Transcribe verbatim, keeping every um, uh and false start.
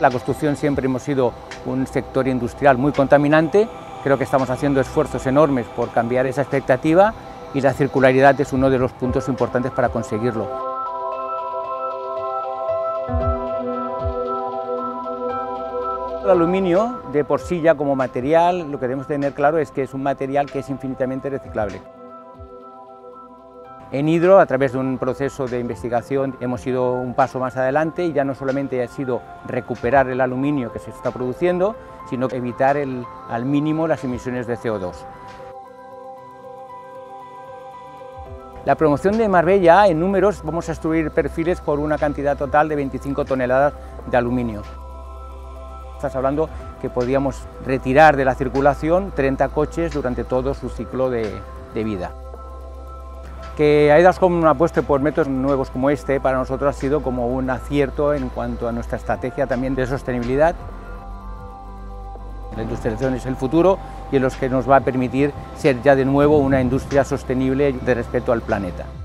La construcción siempre hemos sido un sector industrial muy contaminante, creo que estamos haciendo esfuerzos enormes por cambiar esa expectativa y la circularidad es uno de los puntos importantes para conseguirlo. El aluminio, de por sí ya como material, lo que debemos tener claro es que es un material que es infinitamente reciclable. En Hydro, a través de un proceso de investigación, hemos ido un paso más adelante y ya no solamente ha sido recuperar el aluminio que se está produciendo, sino evitar el, al mínimo las emisiones de C O dos. La promoción de Marbella, en números, vamos a extruir perfiles por una cantidad total de veinticinco toneladas de aluminio. Estás hablando que podríamos retirar de la circulación treinta coches durante todo su ciclo de, de vida. Que Aedascom apueste por métodos nuevos como este para nosotros ha sido como un acierto en cuanto a nuestra estrategia también de sostenibilidad. La industrialización es el futuro y en los que nos va a permitir ser ya de nuevo una industria sostenible de respeto al planeta.